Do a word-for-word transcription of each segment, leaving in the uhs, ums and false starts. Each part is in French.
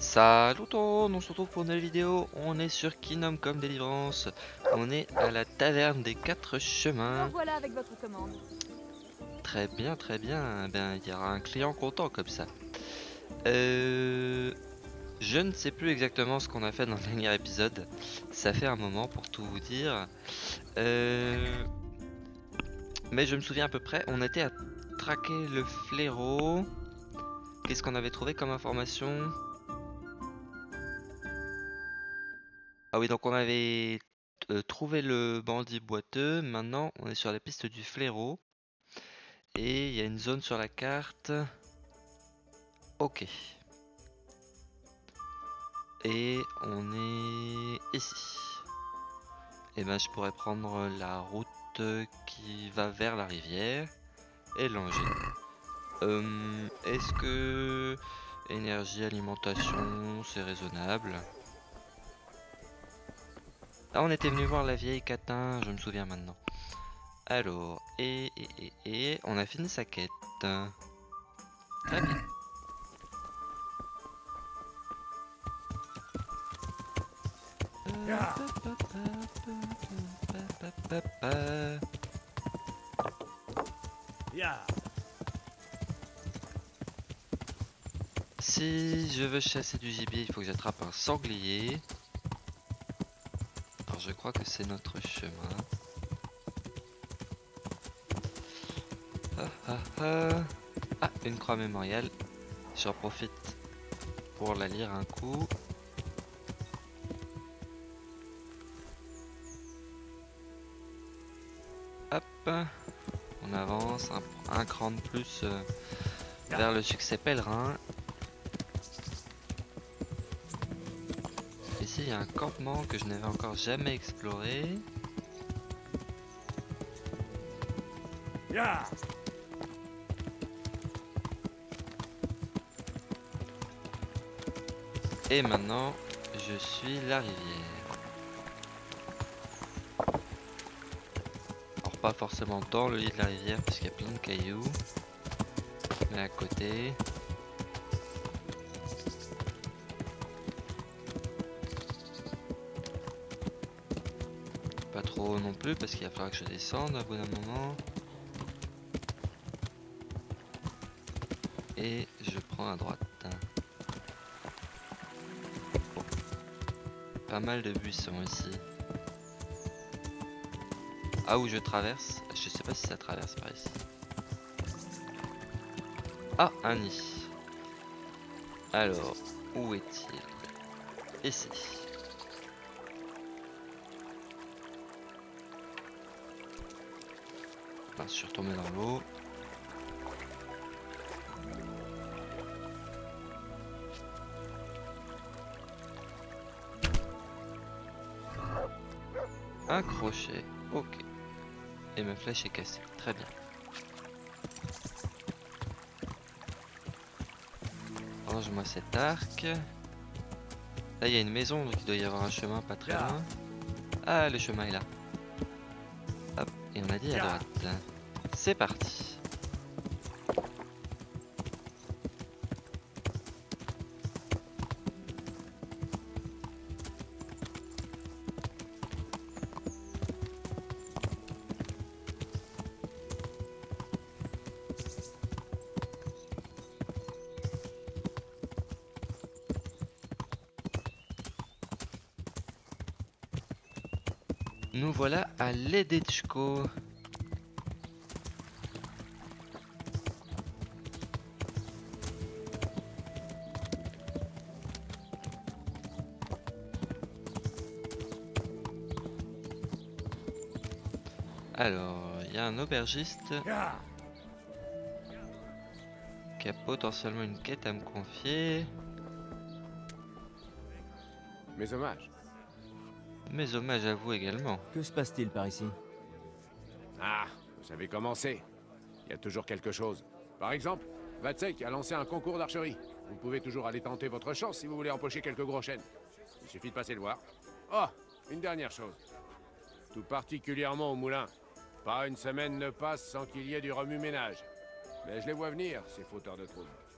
Salut tout le monde, on se retrouve pour une nouvelle vidéo. On est sur Kingdom Come Deliverance. On est à la taverne des quatre chemins. Alors voilà avec votre commande. Très bien, très bien. Ben, il y aura un client content comme ça. Euh, je ne sais plus exactement ce qu'on a fait dans le dernier épisode. Ça fait un moment pour tout vous dire. Euh, mais je me souviens à peu près. On était à traquer le fléau. Qu'est-ce qu'on avait trouvé comme information? Ah oui, donc on avait euh, trouvé le bandit boiteux. Maintenant, on est sur la piste du fléau. Et il y a une zone sur la carte. Ok. Et on est ici. Et ben, je pourrais prendre la route qui va vers la rivière et longer. Euh, Est-ce que énergie, alimentation, c'est raisonnable? Ah, on était venu voir la vieille catin, je me souviens maintenant. Alors, et, et, et, et, on a fini sa quête. Très bien. Si je veux chasser du gibier, il faut que j'attrape un sanglier. Alors je crois que c'est notre chemin. Ah, ah, ah. Ah, une croix mémoriale. J'en profite pour la lire un coup. Hop, on avance un, un cran de plus euh, vers le succès pèlerin. Ici il y a un campement que je n'avais encore jamais exploré. Et maintenant je suis la rivière. Alors pas forcément dans le lit de la rivière parce qu'il y a plein de cailloux. Mais à côté. Pas trop non plus parce qu'il va falloir que je descende à bout d'un moment. Et je prends à droite. Oh. Pas mal de buissons ici. Ah, où je traverse? Je sais pas si ça traverse par ici. Ah, un nid. Alors, où est-il? Ici. Enfin, je suis retombé dans l'eau. Un crochet, ok. Et ma flèche est cassée, très bien. Range-moi cet arc. Là, il y a une maison, donc il doit y avoir un chemin pas très loin. Ah, le chemin est là. Hop, et on a dit à droite. C'est parti. Nous voilà à Ledetchko. Alors, il y a un aubergiste qui a potentiellement une quête à me confier. Mes hommages. Mes hommages à vous également. Que se passe-t-il par ici? Ah, vous savez comment c'est. Il y a toujours quelque chose. Par exemple, Vatsek a lancé un concours d'archerie. Vous pouvez toujours aller tenter votre chance si vous voulez empocher quelques gros chênes. Il suffit de passer le voir. Oh, une dernière chose. Tout particulièrement au moulin. Pas une semaine ne passe sans qu'il y ait du remue-ménage. Mais je les vois venir, ces fauteurs de troubles.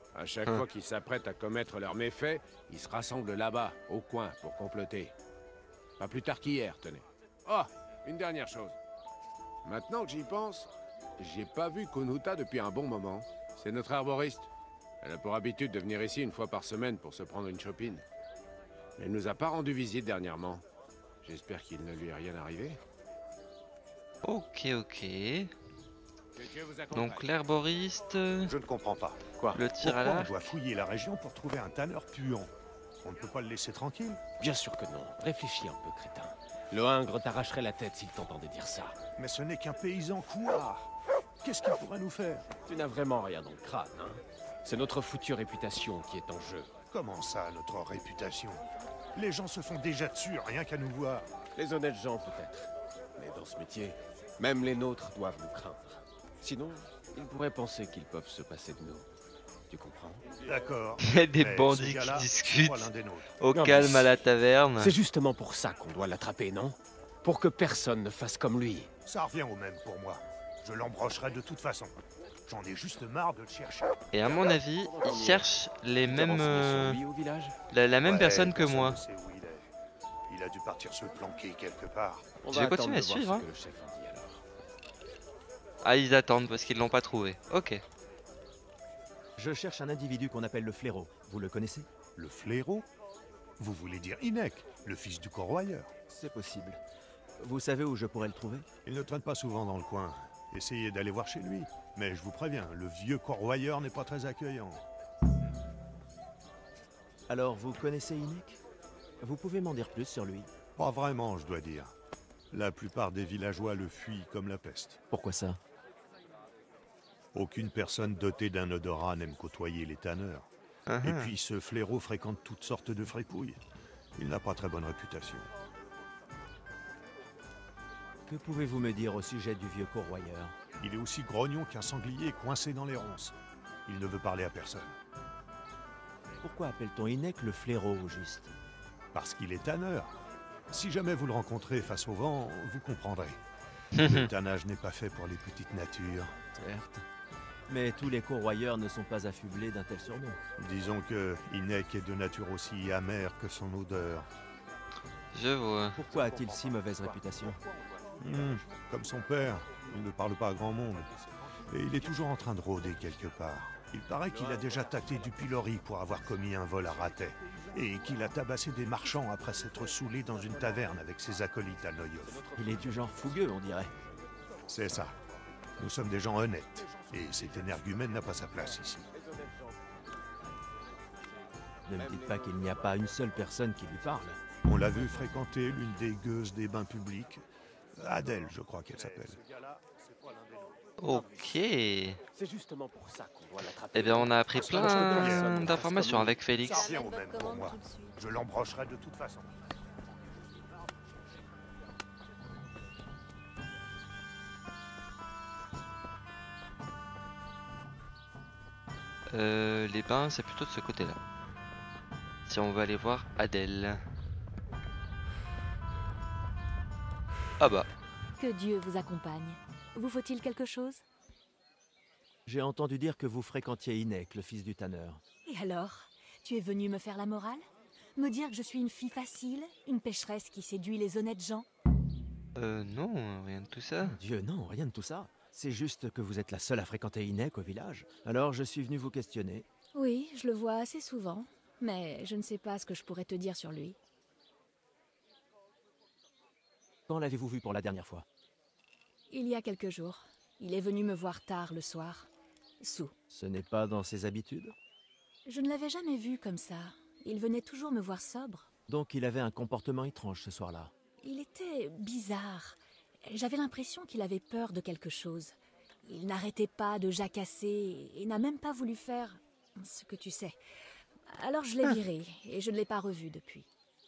À chaque Hein. fois qu'ils s'apprêtent à commettre leurs méfaits, ils se rassemblent là-bas, au coin, pour comploter. Pas plus tard qu'hier, tenez. Oh, une dernière chose. Maintenant que j'y pense, j'ai pas vu Kunuta depuis un bon moment. C'est notre arboriste. Elle a pour habitude de venir ici une fois par semaine pour se prendre une chopine. Elle nous a pas rendu visite dernièrement. J'espère qu'il ne lui est rien arrivé. Ok, ok. Que Dieu vous accompagne. Donc l'herboriste, Je ne comprends pas. Quoi? le tir à Pourquoi on l'arc. doit fouiller la région pour trouver un tanneur puant? On ne peut pas le laisser tranquille? Bien sûr que non. Réfléchis un peu, crétin. Le Hingre t'arracherait la tête s'il t'entendait dire ça. Mais ce n'est qu'un paysan couard. Qu'est-ce qu'il pourrait nous faire? Tu n'as vraiment rien dans le crâne, hein? C'est notre foutue réputation qui est en jeu. Comment ça, notre réputation? Les gens se font déjà dessus, rien qu'à nous voir. Les honnêtes gens, peut-être. Mais dans ce métier, même les nôtres doivent nous craindre. Sinon, ils pourraient penser qu'ils peuvent se passer de nous. Tu comprends? D'accord. Il y a des Mais bandits ce qui gars-là, c'est discutent pas l'un des nôtres. au Non, mais calme à la taverne. C'est justement pour ça qu'on doit l'attraper, non? Pour que personne ne fasse comme lui. Ça revient au même pour moi. Je l'embrocherai de toute façon. J'en ai juste marre de le chercher. Et à mon avis, ils cherchent les Tu t'es mêmes, renseigné sur euh, lui au village? la, la même Ouais, personne que personne moi. ne sait où il est. Il a dû partir se planquer quelque part. On Je va vais continuer attendre à de voir suivre, ce hein. que le chef en dit alors. Ah, ils attendent parce qu'ils l'ont pas trouvé. Ok. Je cherche un individu qu'on appelle le Fléau. Vous le connaissez? Le fléau? Vous voulez dire Inek, le fils du corroyeur? C'est possible. Vous savez où je pourrais le trouver? Il ne traîne pas souvent dans le coin. Essayez d'aller voir chez lui. Mais je vous préviens, le vieux corroyeur n'est pas très accueillant. Alors, vous connaissez Inek? Vous pouvez m'en dire plus sur lui? Pas vraiment, je dois dire. La plupart des villageois le fuient comme la peste. Pourquoi ça? Aucune personne dotée d'un odorat n'aime côtoyer les tanneurs. Ah, Et ah. puis ce fléau fréquente toutes sortes de fripouilles. Il n'a pas très bonne réputation. Que pouvez-vous me dire au sujet du vieux corroyeur? Il est aussi grognon qu'un sanglier coincé dans les ronces. Il ne veut parler à personne. Pourquoi appelle-t-on Inek le Fléau au juste? Parce qu'il est tanneur. Si jamais vous le rencontrez face au vent, vous comprendrez. Le tannage n'est pas fait pour les petites natures. Certes. Mais tous les corroyeurs ne sont pas affublés d'un tel surnom. Disons que Inek est de nature aussi amère que son odeur. Je vois. Pourquoi a-t-il si mauvaise réputation? Hmm, comme son père, il ne parle pas à grand monde. Et il est toujours en train de rôder quelque part. Il paraît qu'il a déjà tâté du pilori pour avoir commis un vol à ratet. Et qu'il a tabassé des marchands après s'être saoulé dans une taverne avec ses acolytes à Noyov. Il est du genre fougueux, on dirait. C'est ça. Nous sommes des gens honnêtes. Et cet énergumène n'a pas sa place ici. Ne me dites pas qu'il n'y a pas une seule personne qui lui parle. On l'a vu fréquenter l'une des gueuses des bains publics. Adèle, je crois qu'elle s'appelle. Ok. Eh C'est justement pour ça qu'on doit l'attraper. bien, on a appris Ça change de rien. plein d'informations avec Ça Félix. revient au même pour moi. Je l'embrocherai de toute façon. Euh, les bains, c'est plutôt de ce côté-là. Si on veut aller voir Adèle. Ah bah. Que Dieu vous accompagne. Vous faut-il quelque chose? J'ai entendu dire que vous fréquentiez Inek, le fils du tanneur. Et alors? Tu es venu me faire la morale? Me dire que je suis une fille facile? Une pécheresse qui séduit les honnêtes gens? Euh, non, rien de tout ça. Dieu, non, rien de tout ça. C'est juste que vous êtes la seule à fréquenter Inek au village. Alors je suis venu vous questionner. Oui, je le vois assez souvent. Mais je ne sais pas ce que je pourrais te dire sur lui. Quand l'avez-vous vu pour la dernière fois? Il y a quelques jours. Il est venu me voir tard le soir. Sous. Ce n'est pas dans ses habitudes? Je ne l'avais jamais vu comme ça. Il venait toujours me voir sobre. Donc il avait un comportement étrange ce soir-là. Il était bizarre. J'avais l'impression qu'il avait peur de quelque chose. Il n'arrêtait pas de jacasser et n'a même pas voulu faire ce que tu sais. Alors je l'ai viré et je ne l'ai pas revu depuis.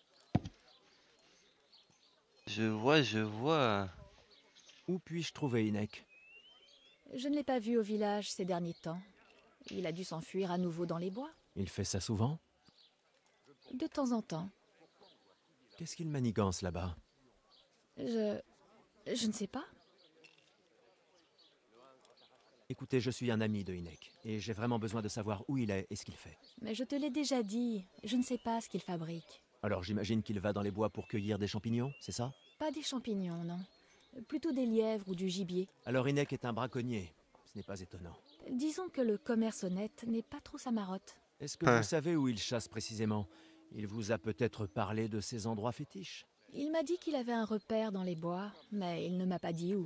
Je vois, je vois. Où puis-je trouver Inek? Je ne l'ai pas vu au village ces derniers temps. Il a dû s'enfuir à nouveau dans les bois. Il fait ça souvent? De temps en temps. Qu'est-ce qu'il manigance là-bas? Je... Je ne sais pas. Écoutez, je suis un ami de Hinek, et j'ai vraiment besoin de savoir où il est et ce qu'il fait. Mais je te l'ai déjà dit, je ne sais pas ce qu'il fabrique. Alors j'imagine qu'il va dans les bois pour cueillir des champignons, c'est ça? Pas des champignons, non. Plutôt des lièvres ou du gibier. Alors Hinek est un braconnier, ce n'est pas étonnant. Disons que le commerce honnête n'est pas trop sa marotte. Est-ce que Hein. vous savez où il chasse précisément? Il vous a peut-être parlé de ses endroits fétiches? Il m'a dit qu'il avait un repère dans les bois, mais il ne m'a pas dit où.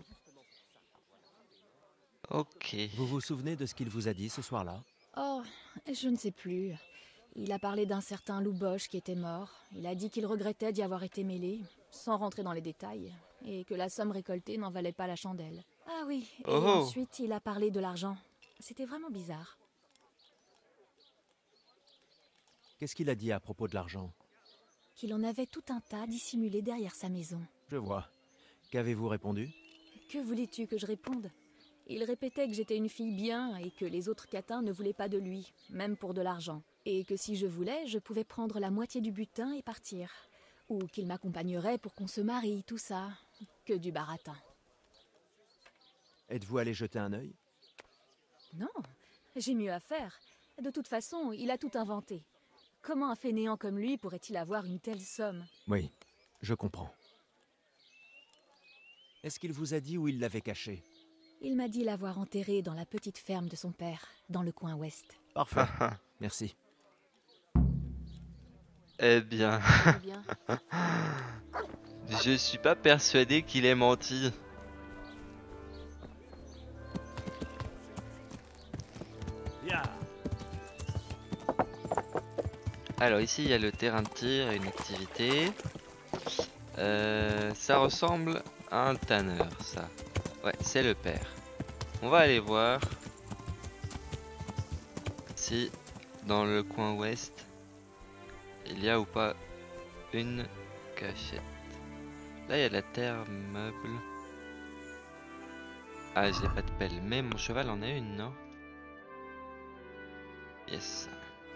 Ok. Vous vous souvenez de ce qu'il vous a dit ce soir-là? Oh, je ne sais plus. Il a parlé d'un certain Louboche qui était mort. Il a dit qu'il regrettait d'y avoir été mêlé, sans rentrer dans les détails, et que la somme récoltée n'en valait pas la chandelle. Ah oui, et Oh. ensuite il a parlé de l'argent. C'était vraiment bizarre. Qu'est-ce qu'il a dit à propos de l'argent? Qu'il en avait tout un tas dissimulé derrière sa maison. Je vois. Qu'avez-vous répondu? Que voulais-tu que je réponde? Il répétait que j'étais une fille bien et que les autres catins ne voulaient pas de lui, même pour de l'argent. Et que si je voulais, je pouvais prendre la moitié du butin et partir. Ou qu'il m'accompagnerait pour qu'on se marie, tout ça. Que du baratin. Êtes-vous allé jeter un œil? Non, j'ai mieux à faire. De toute façon, il a tout inventé. Comment un fainéant comme lui pourrait-il avoir une telle somme? Oui, je comprends. Est-ce qu'il vous a dit où il l'avait caché? Il m'a dit l'avoir enterré dans la petite ferme de son père, dans le coin ouest. Parfait, merci. Eh bien, Eh bien, je suis pas persuadé qu'il ait menti. Alors ici il y a le terrain de tir et une activité. Euh, ça ressemble à un tanneur, ça. Ouais, c'est le père. On va aller voir si dans le coin ouest il y a ou pas une cachette. Là il y a de la terre meuble. Ah, j'ai pas de pelle, mais mon cheval en a une, non? Yes.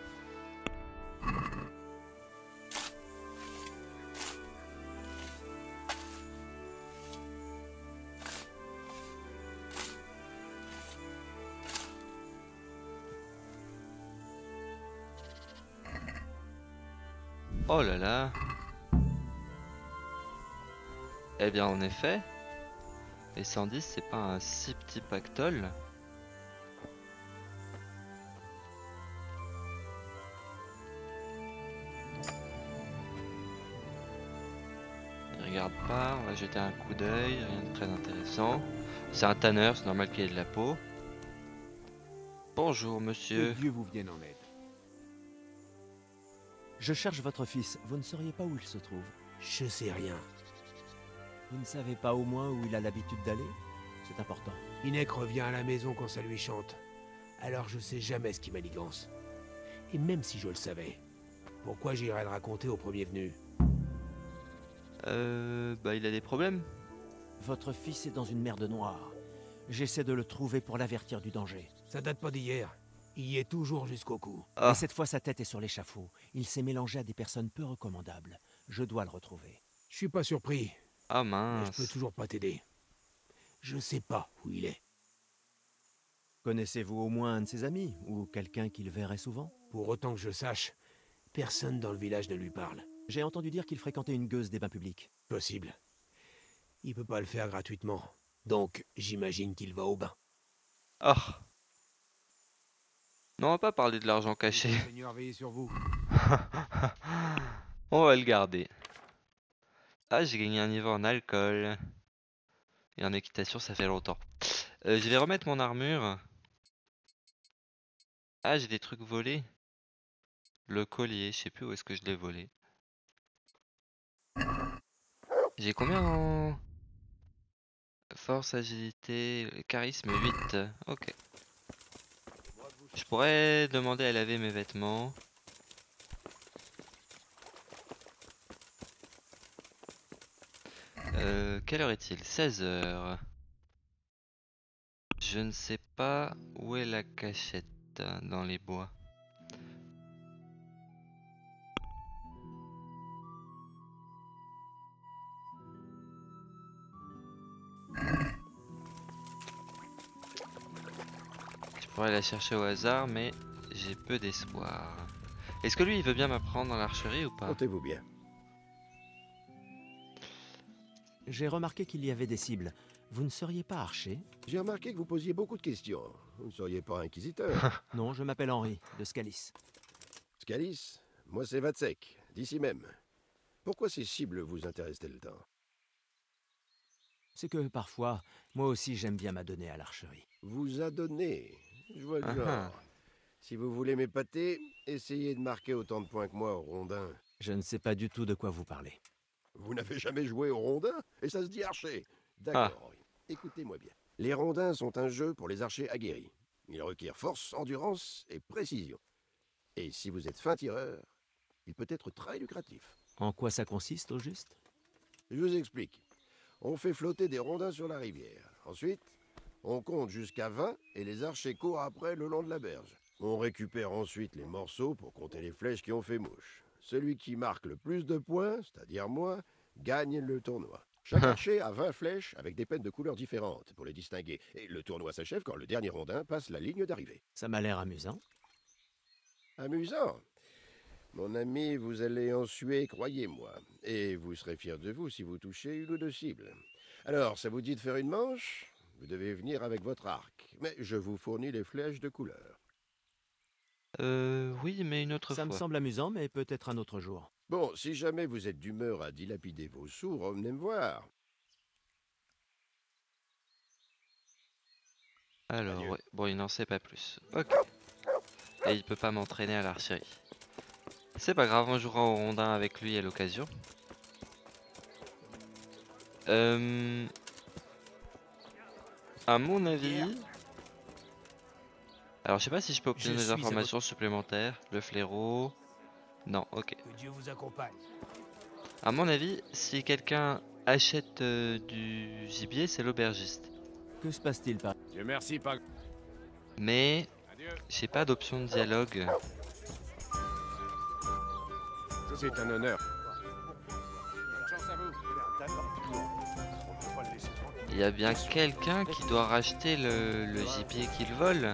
Oh là là. Eh bien en effet, les cent dix c'est pas un si petit pactole. Il regarde pas, on va jeter un coup d'œil, rien de très intéressant. C'est un tanneur, c'est normal qu'il ait de la peau. Bonjour monsieur. Que Dieu vous vienne en aide. Je cherche votre fils. Vous ne sauriez pas où il se trouve? Je sais rien. Vous ne savez pas au moins où il a l'habitude d'aller? C'est important. Hinek revient à la maison quand ça lui chante. Alors je sais jamais ce qui manigance. Et même si je le savais, pourquoi j'irais le raconter au premier venu? Euh... Bah il a des problèmes. Votre fils est dans une merde noire. J'essaie de le trouver pour l'avertir du danger. Ça date pas d'hier. Il y est toujours jusqu'au cou. Ah. Mais cette fois, sa tête est sur l'échafaud. Il s'est mélangé à des personnes peu recommandables. Je dois le retrouver. Je suis pas surpris, Ah mais mince. je peux toujours pas t'aider. Je sais pas où il est. Connaissez-vous au moins un de ses amis? Ou quelqu'un qu'il verrait souvent? Pour autant que je sache, personne dans le village ne lui parle. J'ai entendu dire qu'il fréquentait une gueuse des bains publics. Possible. Il peut pas le faire gratuitement. Donc, j'imagine qu'il va au bain. Ah. Non, on va pas parler de l'argent caché. Seigneur, veillez sur vous. On va le garder. Ah, j'ai gagné un niveau en alcool. Et en équitation, ça fait longtemps. Euh, je vais remettre mon armure. Ah, j'ai des trucs volés. Le collier, je sais plus où est-ce que je l'ai volé. J'ai combien en... Force, agilité, charisme huit. Ok. Je pourrais demander à laver mes vêtements. Euh, quelle heure est-il? seize heures. Je ne sais pas où est la cachette dans les bois. pourrais la chercher au hasard, mais j'ai peu d'espoir. Est-ce que lui, il veut bien m'apprendre dans l'archerie ou pas? Comptez-vous bien. J'ai remarqué qu'il y avait des cibles. Vous ne seriez pas archer? J'ai remarqué que vous posiez beaucoup de questions. Vous ne seriez pas inquisiteur. Non, je m'appelle Henri, de Scalis. Scalis, moi c'est Vatsek, d'ici même. Pourquoi ces cibles vous intéressent-elles tant? C'est que parfois, moi aussi j'aime bien m'adonner à l'archerie. Vous adonnez. Je vois le Ah genre. ah. Si vous voulez m'épater, essayez de marquer autant de points que moi au rondin. Je ne sais pas du tout de quoi vous parlez. Vous n'avez jamais joué au rondin? Et ça se dit archer. D'accord, Henri. Écoutez-moi bien. Les rondins sont un jeu pour les archers aguerris. Ils requièrent force, endurance et précision. Et si vous êtes fin tireur, il peut être très lucratif. En quoi ça consiste au juste? Je vous explique. On fait flotter des rondins sur la rivière. Ensuite, on compte jusqu'à vingt et les archers courent après le long de la berge. On récupère ensuite les morceaux pour compter les flèches qui ont fait mouche. Celui qui marque le plus de points, c'est-à-dire moi, gagne le tournoi. Chaque archer a vingt flèches avec des pennes de couleurs différentes pour les distinguer. Et le tournoi s'achève quand le dernier rondin passe la ligne d'arrivée. Ça m'a l'air amusant. Amusant. Mon ami, vous allez en suer, croyez-moi. Et vous serez fier de vous si vous touchez une ou deux cibles. Alors, ça vous dit de faire une manche? Vous devez venir avec votre arc. Mais je vous fournis les flèches de couleur. Euh, oui, mais une autre Ça me fois. semble amusant, mais peut-être un autre jour. Bon, si jamais vous êtes d'humeur à dilapider vos sous, revenez me voir. Alors, Adieu. ouais. Bon, il n'en sait pas plus. Ok. Et il peut pas m'entraîner à l'archerie. C'est pas grave, on jouera au rondin avec lui à l'occasion. Euh... À mon avis... Alors je sais pas si je peux obtenir Je des suis à informations supplémentaires. Le fléau... Non, ok. Que Dieu vous accompagne. À mon avis, si quelqu'un achète euh, du gibier, c'est l'aubergiste. Que se passe-t-il par... Dieu merci, pas... Mais Adieu. j'ai pas d'option de dialogue. C'est un honneur. Bonne chance à vous. Il y a bien quelqu'un qui doit racheter le, le gibier qu'il vole.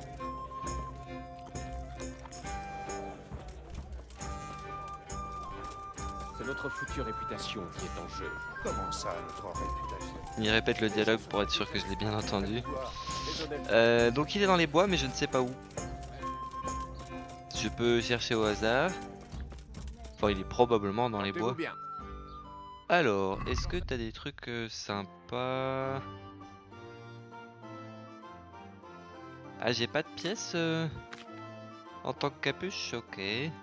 C'est notre future réputation qui est en jeu. Comment ça, notre réputation? Il répète le dialogue pour être sûr que je l'ai bien entendu. Les honnêtes Euh, donc il est dans les bois, mais je ne sais pas où. Je peux chercher au hasard. Enfin, il est probablement dans les Portez-vous bois. bien. Alors, est-ce que t'as des trucs euh, sympas? Ah, j'ai pas de pièces euh, en tant que capuche? Ok.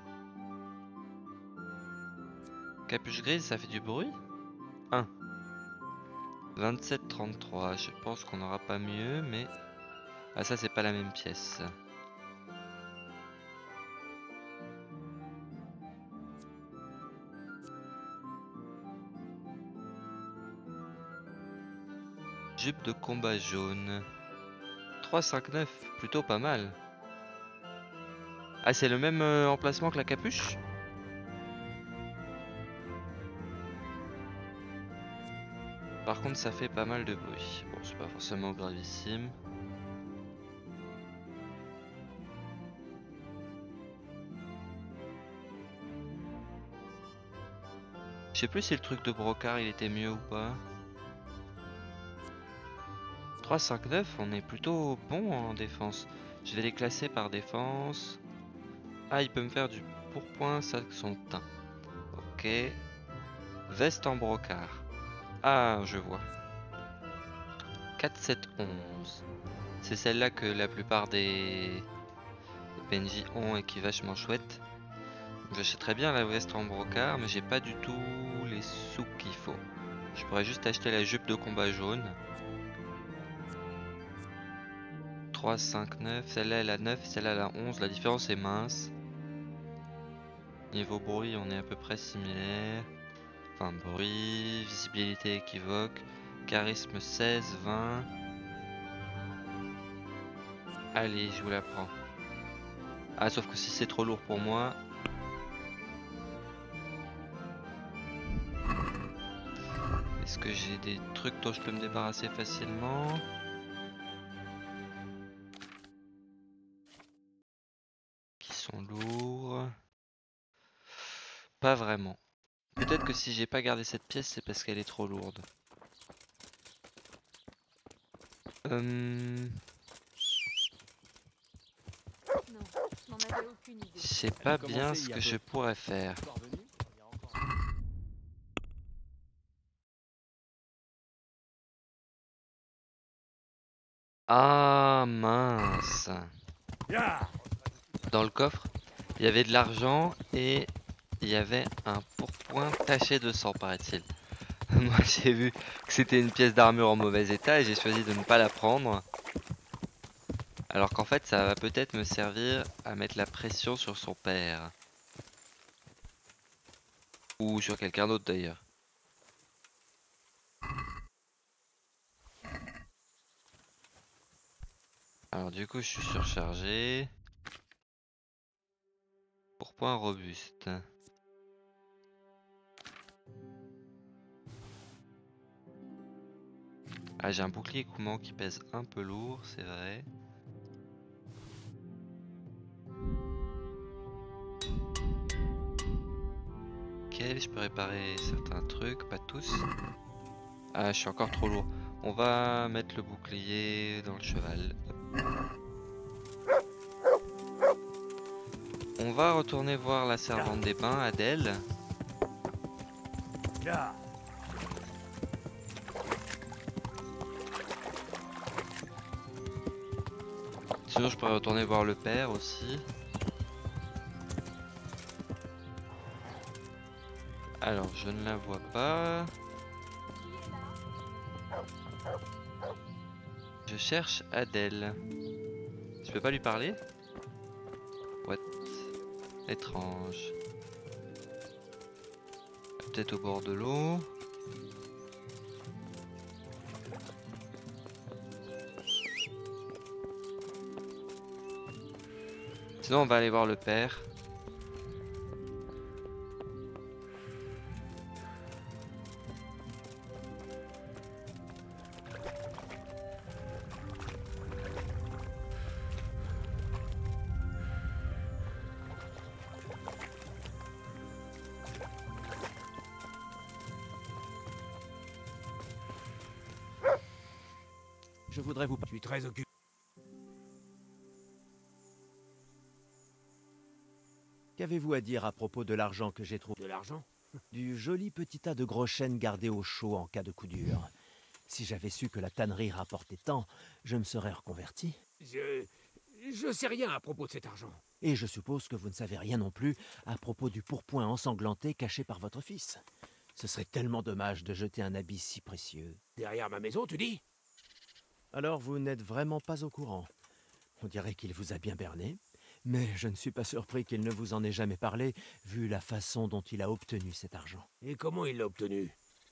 Capuche grise, ça fait du bruit? un. vingt-sept trente-trois, je pense qu'on n'aura pas mieux, mais... Ah, ça, c'est pas la même pièce. Jupe de combat jaune. trois cinquante-neuf, plutôt pas mal. Ah, c'est le même euh, emplacement que la capuche? Par contre, ça fait pas mal de bruit. Bon, c'est pas forcément gravissime. Je sais plus si le truc de brocart il était mieux ou pas. trois cinquante-neuf, on est plutôt bon en défense. Je vais les classer par défense. Ah, il peut me faire du pourpoint, ça son teint. Ok. Veste en brocart. Ah, je vois. quatre sept onze. C'est celle-là que la plupart des P N J ont et qui est vachement chouette. J'achèterais bien la veste en brocart, mais j'ai pas du tout les sous qu'il faut. Je pourrais juste acheter la jupe de combat jaune. trois cinquante-neuf, celle-là elle a neuf, celle-là elle a onze, la différence est mince. Niveau bruit, on est à peu près similaire. Enfin, bruit, visibilité équivoque, charisme seize, vingt. Allez, je vous la prends. Ah, sauf que si c'est trop lourd pour moi... Est-ce que j'ai des trucs dont je peux me débarrasser facilement? pas vraiment. Peut-être que si j'ai pas gardé cette pièce, c'est parce qu'elle est trop lourde. Hum... Non, je n'en avais aucune idée. Je sais pas bien ce que je pourrais faire. Ah mince. Dans le coffre, il y avait de l'argent et il y avait un pourpoint taché de sang, paraît-il. Moi j'ai vu que c'était une pièce d'armure en mauvais état et j'ai choisi de ne pas la prendre. Alors qu'en fait ça va peut-être me servir à mettre la pression sur son père. Ou sur quelqu'un d'autre d'ailleurs. Alors du coup je suis surchargé. Pourpoint robuste. Ah, j'ai un bouclier écoulement qui pèse un peu lourd, c'est vrai. Ok, je peux réparer certains trucs, pas tous. Ah, je suis encore trop lourd. On va mettre le bouclier dans le cheval. On va retourner voir la servante des bains, Adèle. Sinon je pourrais retourner voir le père aussi. Alors je ne la vois pas. Je cherche Adèle. Je peux pas lui parler? What? Étrange. Peut-être au bord de l'eau. Sinon on va aller voir le père. Je voudrais vous... Je suis très occupé. Qu'avez-vous à dire à propos de l'argent que j'ai trouvé? De l'argent? Du joli petit tas de gros chênes gardés au chaud en cas de coup dur. Si j'avais su que la tannerie rapportait tant, je me serais reconverti. Je... Je sais rien à propos de cet argent. Et je suppose que vous ne savez rien non plus à propos du pourpoint ensanglanté caché par votre fils. Ce serait tellement dommage de jeter un habit si précieux. Derrière ma maison, tu dis? Alors vous n'êtes vraiment pas au courant. On dirait qu'il vous a bien berné, mais je ne suis pas surpris qu'il ne vous en ait jamais parlé, vu la façon dont il a obtenu cet argent. Et comment il l'a obtenu?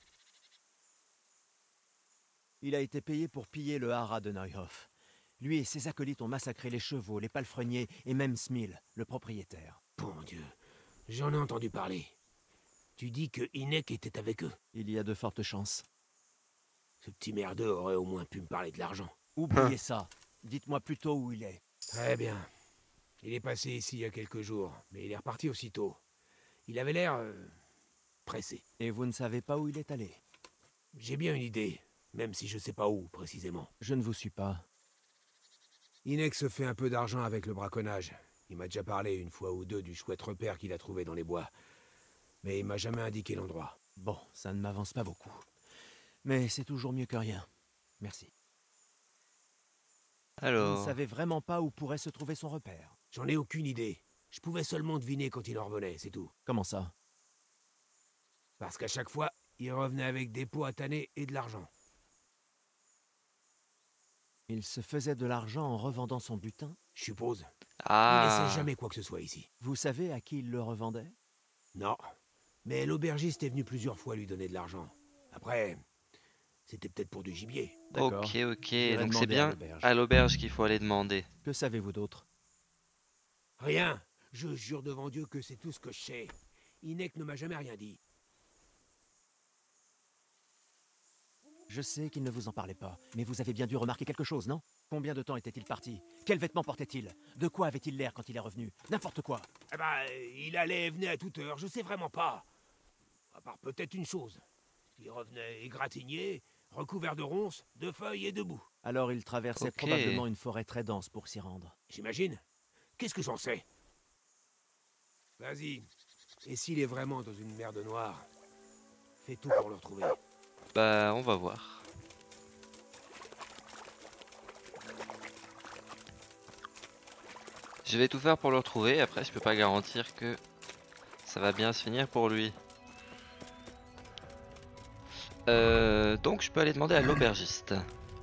Il a été payé pour piller le haras de Neuhof. Lui et ses acolytes ont massacré les chevaux, les palefreniers et même Smil, le propriétaire. Bon Dieu, j'en ai entendu parler. Tu dis que Hinek était avec eux? Il y a de fortes chances. Ce petit merdeux aurait au moins pu me parler de l'argent. Oubliez ça. Dites-moi plutôt où il est. Très bien. Il est passé ici il y a quelques jours, mais il est reparti aussitôt. Il avait l'air... Euh, pressé. Et vous ne savez pas où il est allé? J'ai bien une idée, même si je sais pas où, précisément. Je ne vous suis pas. Hinek se fait un peu d'argent avec le braconnage. Il m'a déjà parlé une fois ou deux du chouette repère qu'il a trouvé dans les bois. Mais il m'a jamais indiqué l'endroit. Bon, ça ne m'avance pas beaucoup. Mais c'est toujours mieux que rien. Merci. Alors... Vous ne savez vraiment pas où pourrait se trouver son repère? J'en ai aucune idée. Je pouvais seulement deviner quand il en revenait, c'est tout. Comment ça? Parce qu'à chaque fois, il revenait avec des pots à tanner et de l'argent. Il se faisait de l'argent en revendant son butin? Je suppose. Ah. Il laissait jamais quoi que ce soit ici. Vous savez à qui il le revendait? Non. Mais l'aubergiste est venu plusieurs fois lui donner de l'argent. Après, c'était peut-être pour du gibier. D'accord. Ok, ok, J'irai donc demander c'est à bien l'auberge. à l'auberge qu'il faut aller demander. Que savez-vous d'autre? Rien. Je jure devant Dieu que c'est tout ce que je sais. Hinek ne m'a jamais rien dit. Je sais qu'il ne vous en parlait pas, mais vous avez bien dû remarquer quelque chose, non? Combien de temps était-il parti? Quels vêtements portait-il? De quoi avait-il l'air quand il est revenu? N'importe quoi. Eh ben, il allait et venait à toute heure, je sais vraiment pas. À part peut-être une chose. Il revenait égratigné, recouvert de ronces, de feuilles et de boue. Alors il traversait Ok. probablement une forêt très dense pour s'y rendre. J'imagine. Qu'est-ce que j'en sais? Vas-y. Et s'il est vraiment dans une merde noire, fais tout pour le retrouver. Bah, on va voir. Je vais tout faire pour le retrouver, après je peux pas garantir que ça va bien se finir pour lui. Euh, donc je peux aller demander à l'aubergiste.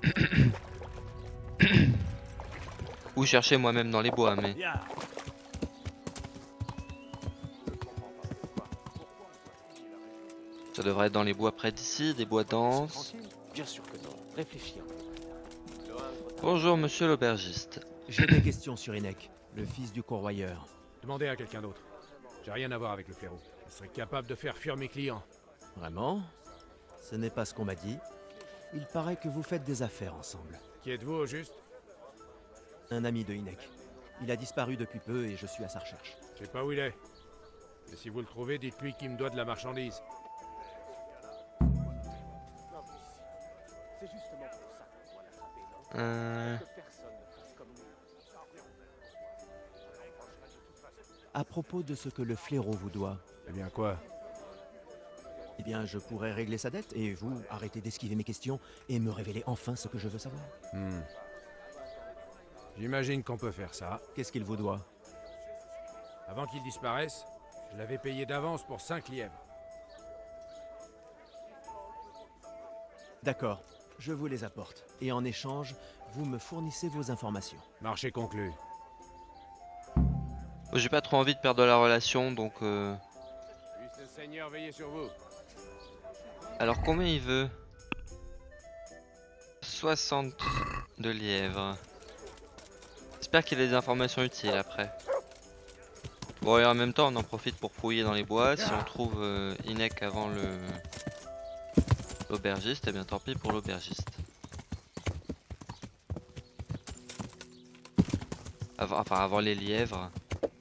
Ou chercher moi-même dans les bois, mais... Ça devrait être dans les bois près d'ici, des bois denses. Bien sûr que non. Réfléchis. Bonjour monsieur l'aubergiste. J'ai des questions sur Inek, le fils du courroyeur. Demandez à quelqu'un d'autre. J'ai rien à voir avec le fléau. Je serais capable de faire fuir mes clients. Vraiment? Ce n'est pas ce qu'on m'a dit. Il paraît que vous faites des affaires ensemble. Qui êtes-vous au juste? Un ami de Inek. Il a disparu depuis peu et je suis à sa recherche. Je sais pas où il est. Mais si vous le trouvez, dites-lui qu'il me doit de la marchandise. Euh... À propos de ce que le fléau vous doit, Eh bien quoi? eh bien je pourrais régler sa dette et vous arrêter d'esquiver mes questions et me révéler enfin ce que je veux savoir. Hmm. J'imagine qu'on peut faire ça. Qu'est-ce qu'il vous doit? Avant qu'il disparaisse, je l'avais payé d'avance pour cinq lièvres. D'accord, je vous les apporte. Et en échange, vous me fournissez vos informations. Marché conclu. J'ai pas trop envie de perdre la relation, donc... Euh... Puisse le Seigneur veiller sur vous. Alors combien il veut? soixante de lièvres. J'espère qu'il a des informations utiles après. Bon, et en même temps on en profite pour fouiller dans les bois. Si on trouve euh, Inek avant le l'aubergiste, eh bien tant pis pour l'aubergiste. Avant, enfin avant les lièvres.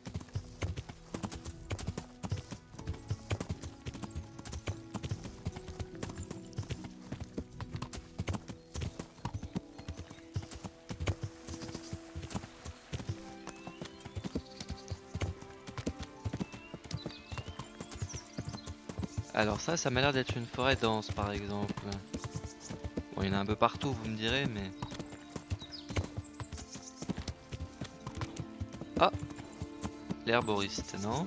Alors ça, ça m'a l'air d'être une forêt dense par exemple. Bon, il y en a un peu partout, vous me direz, mais... Ah! L'herboriste, non?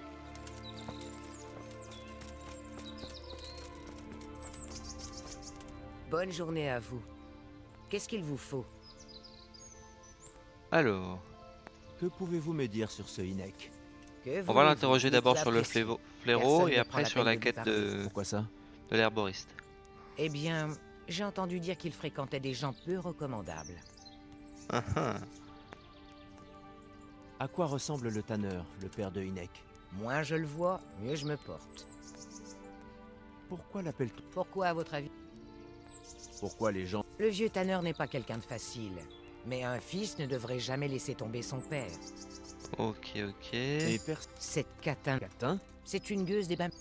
Bonne journée à vous. Qu'est-ce qu'il vous faut? Alors... Que pouvez-vous me dire sur ce Inek? Que On va voulez-vous? l'interroger d'abord Dites-la sur le précis. fléau, fléau Personne et ne après prend la sur la peine de lui quête de, Pourquoi ça? de l'herboriste. Eh bien, j'ai entendu dire qu'il fréquentait des gens peu recommandables. Ah ah. À quoi ressemble le tanneur, le père de Inek? Moins je le vois, mieux je me porte. Pourquoi l'appelle-t-on? Pourquoi, à votre avis? Pourquoi les gens... Le vieux tanneur n'est pas quelqu'un de facile. Mais un fils ne devrait jamais laisser tomber son père. Ok, ok. Et pers... Cette catin, Catin? c'est une gueuse des bains.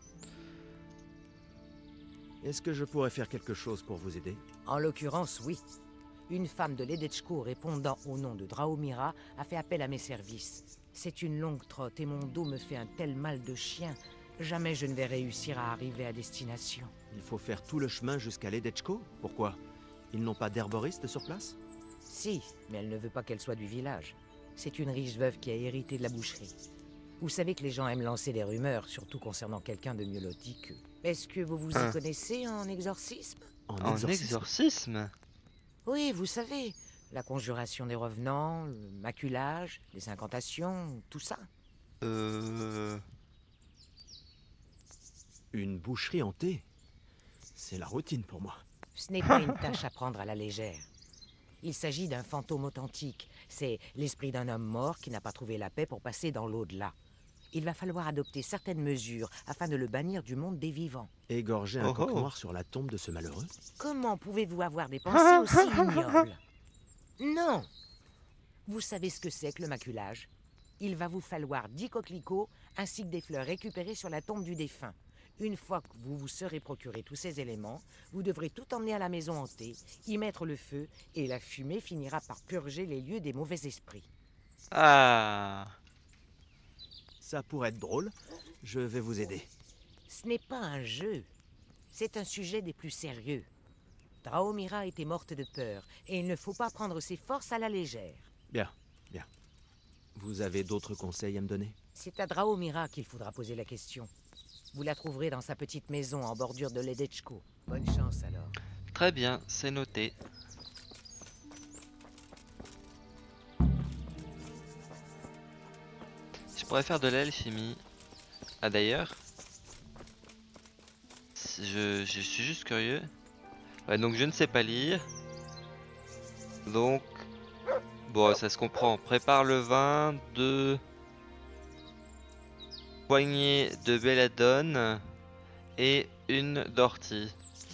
Est-ce que je pourrais faire quelque chose pour vous aider? En l'occurrence, oui. Une femme de Ledetchko répondant au nom de Draomira a fait appel à mes services. C'est une longue trotte et mon dos me fait un tel mal de chien. Jamais je ne vais réussir à arriver à destination. Il faut faire tout le chemin jusqu'à Ledetchko? Pourquoi? Ils n'ont pas d'herboriste sur place? Si, mais elle ne veut pas qu'elle soit du village. C'est une riche veuve qui a hérité de la boucherie. Vous savez que les gens aiment lancer des rumeurs, surtout concernant quelqu'un de mieux loti qu'eux. Est-ce que vous vous y Hein. connaissez en exorcisme? En En exorcisme? exorcisme? Oui, vous savez, la conjuration des revenants, le maculage, les incantations, tout ça. Euh... Une boucherie hantée? C'est la routine pour moi. Ce n'est pas une tâche à prendre à la légère. Il s'agit d'un fantôme authentique. C'est l'esprit d'un homme mort qui n'a pas trouvé la paix pour passer dans l'au-delà. Il va falloir adopter certaines mesures afin de le bannir du monde des vivants. Égorger un Oh coq oh. noir sur la tombe de ce malheureux? Comment pouvez-vous avoir des pensées aussi ignobles? Non. Vous savez ce que c'est que le maculage? Il va vous falloir dix coquelicots ainsi que des fleurs récupérées sur la tombe du défunt. Une fois que vous vous serez procuré tous ces éléments, vous devrez tout emmener à la maison hantée, y mettre le feu, et la fumée finira par purger les lieux des mauvais esprits. Ah. Ça pourrait être drôle. Je vais vous aider. Ce n'est pas un jeu. C'est un sujet des plus sérieux. Drahomira était morte de peur, et il ne faut pas prendre ses forces à la légère. Bien, bien. Vous avez d'autres conseils à me donner? C'est à Drahomira qu'il faudra poser la question. Vous la trouverez dans sa petite maison en bordure de Ledechko. Bonne chance alors. Très bien, c'est noté. Je pourrais faire de l'alchimie. Ah d'ailleurs, je, je suis juste curieux. Ouais, donc je ne sais pas lire. Donc, bon, ça se comprend. Prépare le vin de... poignée de belladone et une d'ortie.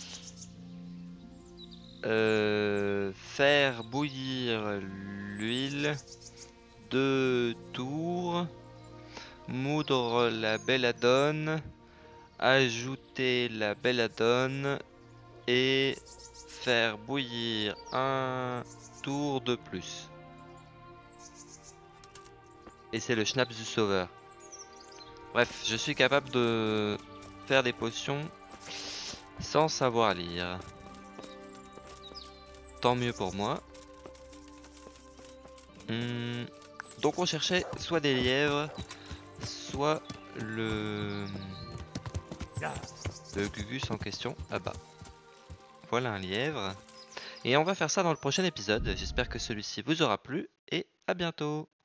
Euh, faire bouillir l'huile, deux tours, moudre la belladone, ajouter la belladone et faire bouillir un tour de plus. Et c'est le schnapps du sauveur. Bref, je suis capable de faire des potions sans savoir lire. Tant mieux pour moi. Hum, donc on cherchait soit des lièvres, soit le... le Gugus en question. Ah bah, voilà un lièvre. Et on va faire ça dans le prochain épisode. J'espère que celui-ci vous aura plu et à bientôt.